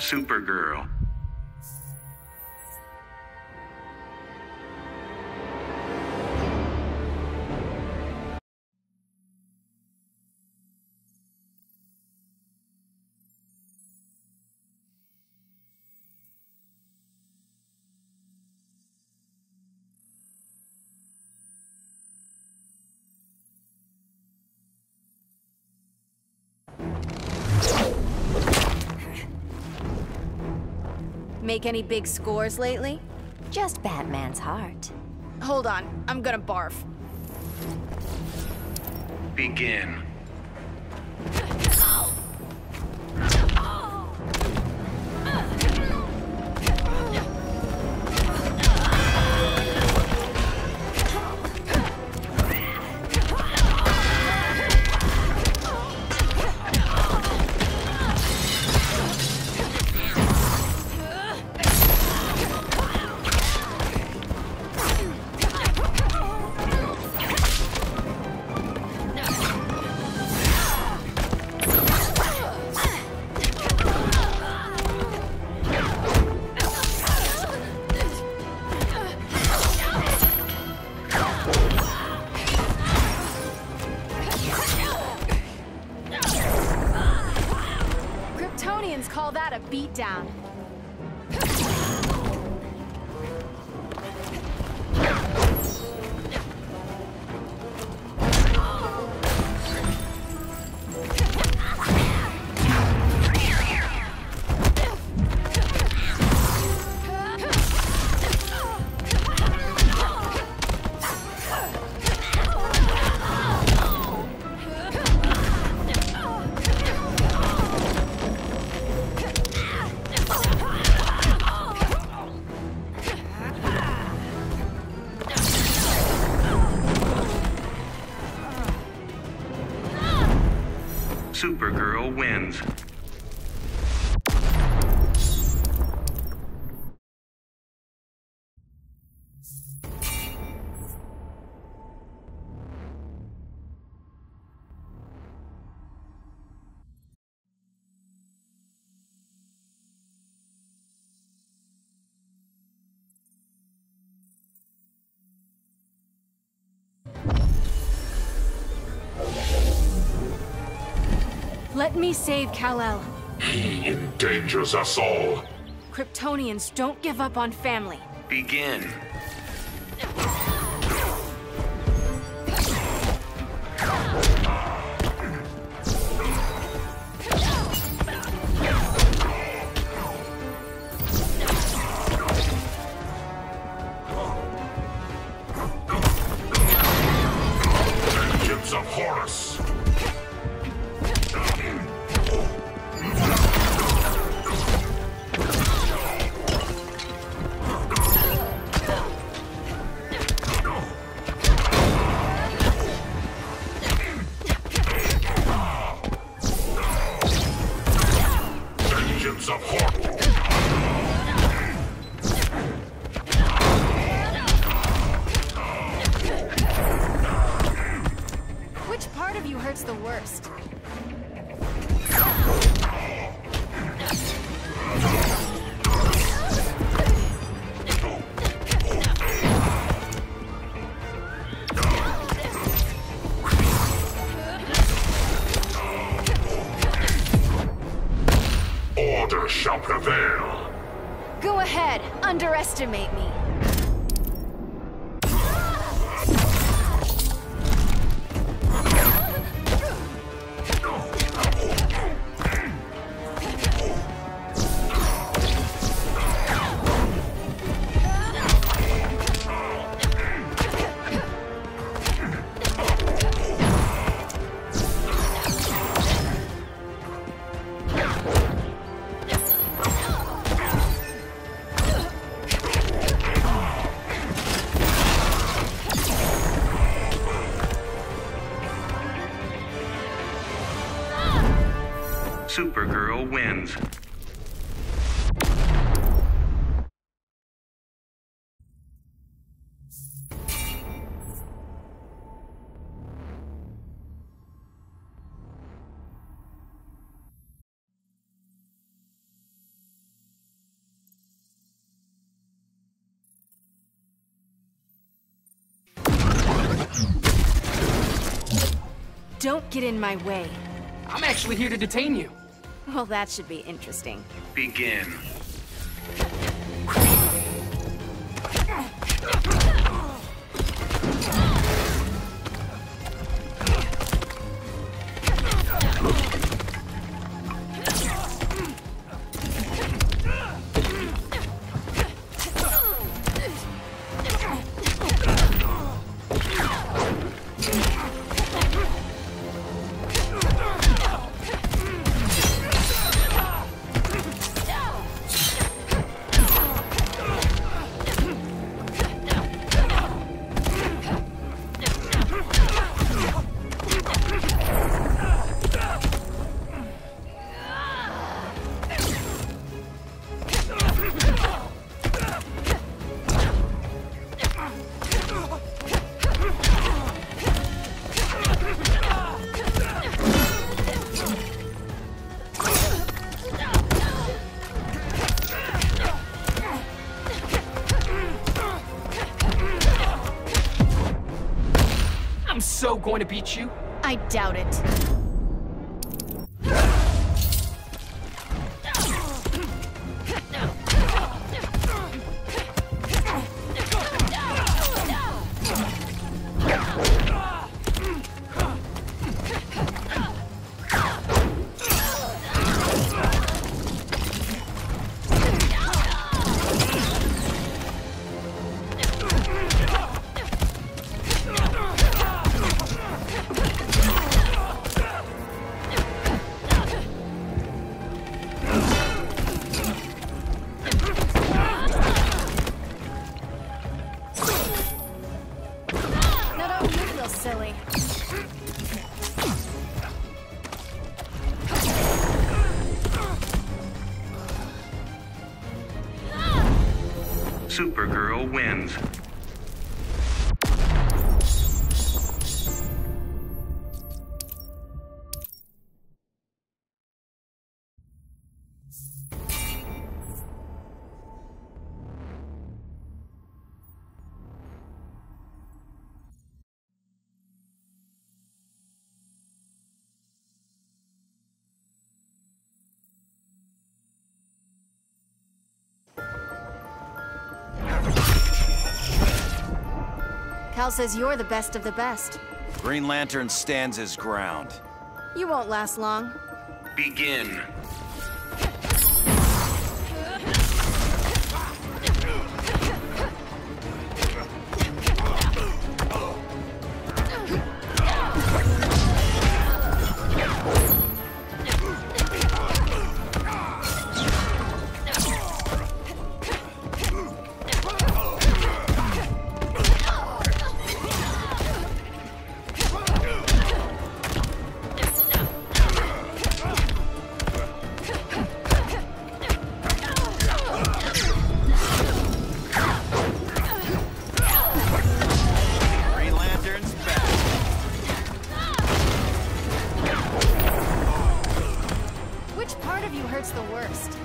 Supergirl. Make any big scores lately? Just Batman's heart. Hold on, I'm gonna barf. Begin. Kryptonians call that a beatdown. Supergirl wins. Let me save Kal-El. He endangers us all. Kryptonians don't give up on family. Begin. Vengeance of Horus. Vengeance of Horus. Which part of you hurts the worst? Order shall prevail. Go ahead, underestimate me. Supergirl wins. Don't get in my way. I'm actually here to detain you. Well, that should be interesting. Begin. I'm so going to beat you. I doubt it. Silly. Supergirl wins. Cal says you're the best of the best. Green Lantern stands his ground. You won't last long. Begin. Hurts the worst.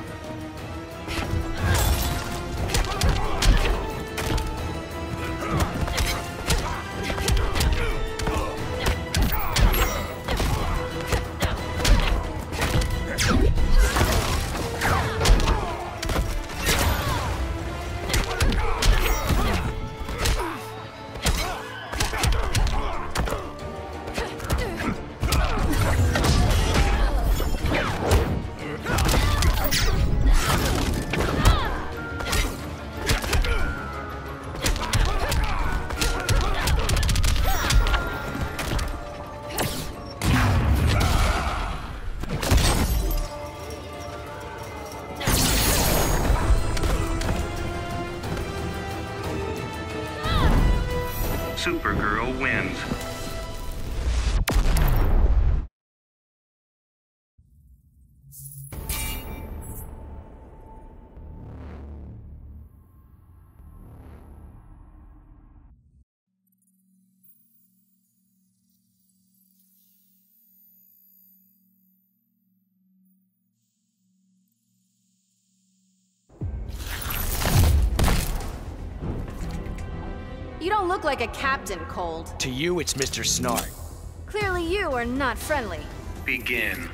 Supergirl wins. You don't look like a captain, Cold. To you, it's Mr. Snart. Clearly you are not friendly. Begin.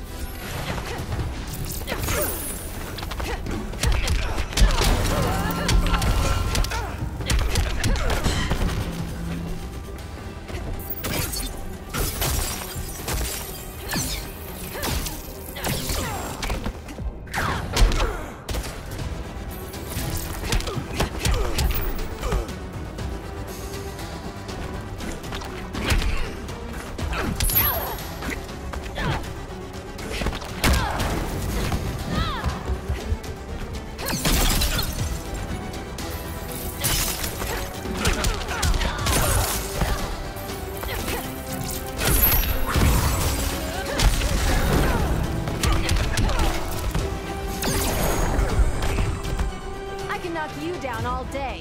I can knock you down all day.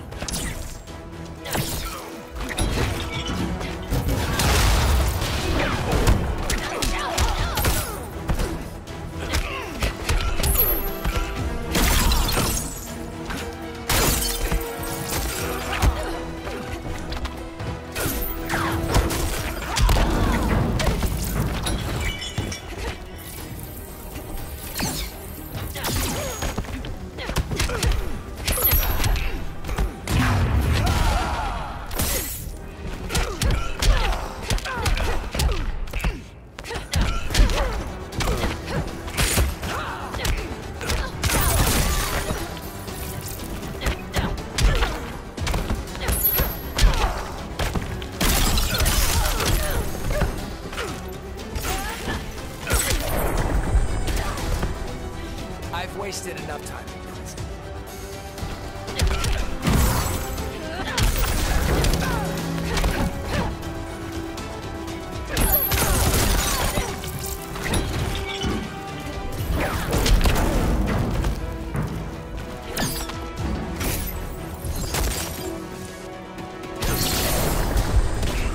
I've wasted enough time.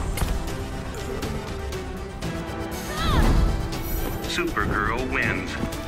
Supergirl wins.